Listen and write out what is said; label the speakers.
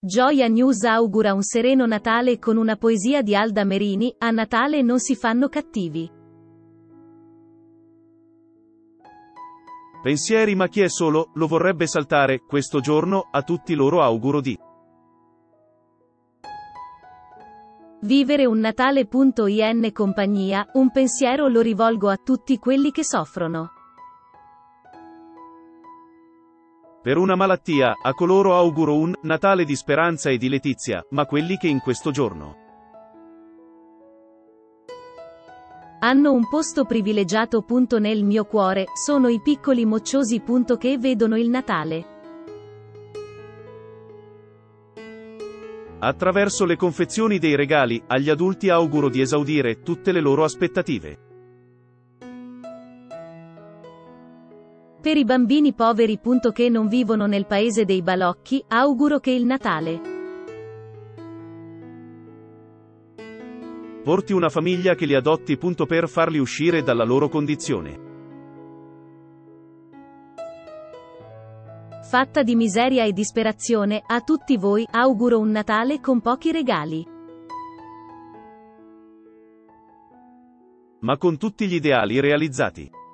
Speaker 1: Gioia News augura un sereno Natale con una poesia di Alda Merini: a Natale non si fanno cattivi.
Speaker 2: Pensieri, ma chi è solo, lo vorrebbe saltare, questo giorno, a tutti loro auguro di
Speaker 1: vivere un Natale.in compagnia, un pensiero lo rivolgo a tutti quelli che soffrono.
Speaker 2: per una malattia, a coloro auguro un Natale di speranza e di letizia, ma quelli che in questo giorno
Speaker 1: hanno un posto privilegiato. Nel mio cuore, sono i piccoli mocciosi. Che vedono il Natale.
Speaker 2: attraverso le confezioni dei regali, agli adulti auguro di esaudire tutte le loro aspettative.
Speaker 1: Per i bambini poveri. Che non vivono nel paese dei balocchi, auguro che il Natale
Speaker 2: porti una famiglia che li adotti. Per farli uscire dalla loro condizione
Speaker 1: fatta di miseria e disperazione. A tutti voi, auguro un Natale con pochi regali,
Speaker 2: ma con tutti gli ideali realizzati.